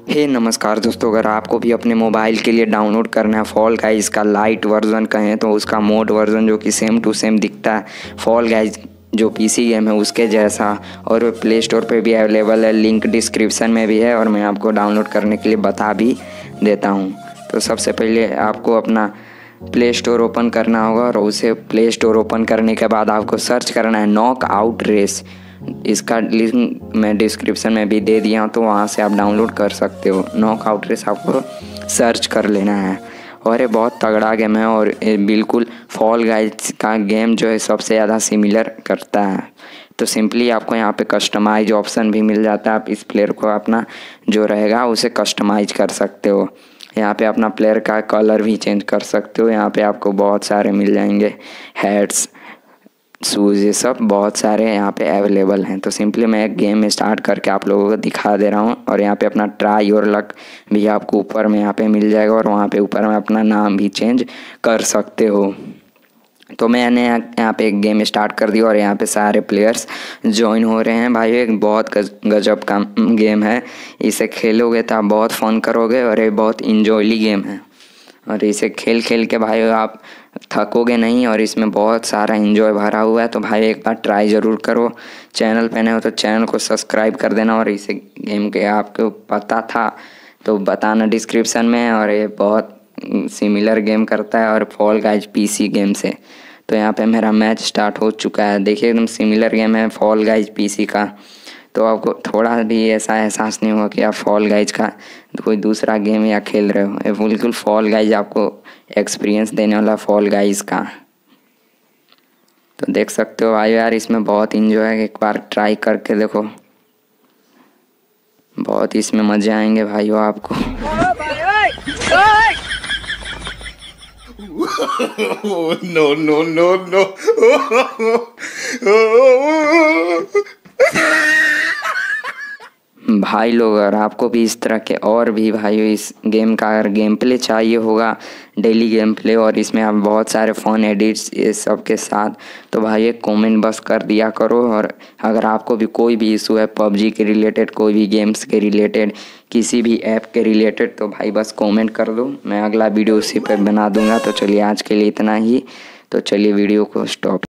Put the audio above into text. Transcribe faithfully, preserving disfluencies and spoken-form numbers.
हे नमस्कार दोस्तों, अगर आपको भी अपने मोबाइल के लिए डाउनलोड करना है फॉल गाइज का लाइट वर्जन कहें तो उसका मोड वर्जन जो कि सेम टू सेम दिखता है फॉल गाइज जो पीसी गेम है उसके जैसा, और वो प्ले स्टोर पे भी अवेलेबल है, लिंक डिस्क्रिप्शन में भी है और मैं आपको डाउनलोड करने के लिए बता भी देता हूँ। तो सबसे पहले आपको अपना प्ले स्टोर ओपन करना होगा और उसे प्ले स्टोर ओपन करने के बाद आपको सर्च करना है नॉक आउट रेस। इसका लिंक मैं डिस्क्रिप्शन में भी दे दिया हूँ, तो वहाँ से आप डाउनलोड कर सकते हो। नॉक आउट रेस आपको सर्च कर लेना है और ये बहुत तगड़ा गेम है और ये बिल्कुल फॉल गाइज का गेम जो है सबसे ज़्यादा सिमिलर करता है। तो सिंपली आपको यहाँ पे कस्टमाइज ऑप्शन भी मिल जाता है, आप इस प्लेयर को अपना जो रहेगा उसे कस्टमाइज कर सकते हो। यहाँ पे अपना प्लेयर का कलर भी चेंज कर सकते हो। यहाँ पे आपको बहुत सारे मिल जाएंगे, हेड्स, शूज़, ये सब बहुत सारे यहाँ पे अवेलेबल हैं। तो सिंपली मैं एक गेम स्टार्ट करके आप लोगों को दिखा दे रहा हूँ और यहाँ पे अपना ट्राई योर लक भी आपको ऊपर में यहाँ पे मिल जाएगा और वहाँ पे ऊपर में अपना नाम भी चेंज कर सकते हो। तो मैंने यहाँ पे एक गेम स्टार्ट कर दिया और यहाँ पे सारे प्लेयर्स ज्वाइन हो रहे हैं। भाई एक बहुत गजब का गेम है, इसे खेलोगे तो आप बहुत फ़न करोगे और ये बहुत इंजॉयली गेम है और इसे खेल खेल के भाई आप थकोगे नहीं और इसमें बहुत सारा एंजॉय भरा हुआ है। तो भाई एक बार ट्राई ज़रूर करो। चैनल पे नए हो तो चैनल को सब्सक्राइब कर देना और इसे गेम के आपको पता था तो बताना डिस्क्रिप्शन में। और ये बहुत सिमिलर गेम करता है और फॉल गाइज पीसी गेम से। तो यहाँ पे मेरा मैच स्टार्ट हो चुका है, देखिए एकदम सिमिलर गेम है फॉल गाइज पीसी का। तो आपको थोड़ा भी ऐसा एहसास नहीं होगा कि आप फॉल गाइज का कोई दूसरा गेम या खेल रहे हो। ये बिल्कुल फॉल गाइज आपको एक्सपीरियंस देने वाला फॉल गाइज का। तो देख सकते हो भाई यार, इसमें बहुत इंजॉय है, एक बार ट्राई करके देखो, बहुत इसमें मज़े आएंगे भाइयों आपको। नो नो नो नो भाई लोग, अगर आपको भी इस तरह के और भी भाई इस गेम का अगर गेम प्ले चाहिए होगा, डेली गेम प्ले, और इसमें आप बहुत सारे फ़ोन एडिट्स ये सब के साथ, तो भाई एक कमेंट बस कर दिया करो। और अगर आपको भी कोई भी इशू है पबजी के रिलेटेड, कोई भी गेम्स के रिलेटेड, किसी भी ऐप के रिलेटेड, तो भाई बस कमेंट कर दो, मैं अगला वीडियो उसी पर बना दूंगा। तो चलिए आज के लिए इतना ही, तो चलिए वीडियो को स्टॉप।